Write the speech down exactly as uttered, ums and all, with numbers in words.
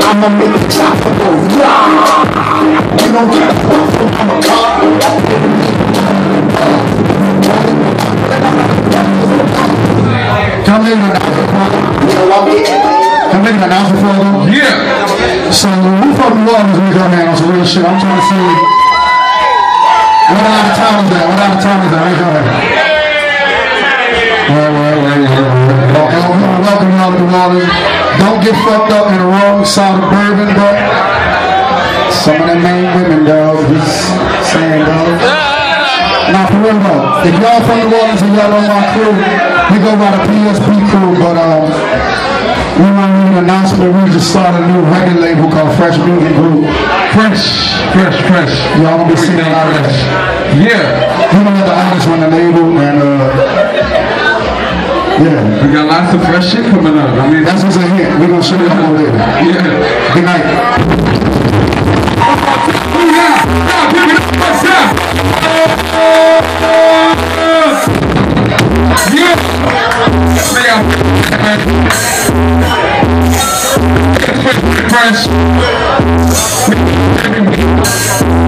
I'ma make the chopper go, yeah. You don't get a fuck from I'm a car. Can I make an announcement? Can I make an announcement for them? Yeah. So we from New Orleans, we come in on some real shit. I'm trying to see what out of town is that? What out of town is that? Right there. Well, well, well, well, well. And we want to welcome y'all to New Orleans. Don't get fucked up in the wrong side of bourbon, but some of them main women, dog, just saying, dog. Now, for real though, if y'all from New Orleans and y'all on my crew, we go by the P S P crew, but um, we want to make an announcement. We just started a new record label called Fresh Music Group. Fresh, fresh, fresh. Y'all gonna be seeing a lot of that. Yeah. We gonna let the artists run the label, and uh, yeah. We got lots of fresh shit coming up. I mean, That's what's a hit. We're gonna show you how later. yeah. Good night. Yeah. Now, give it up. What's up? Yeah. Fresh.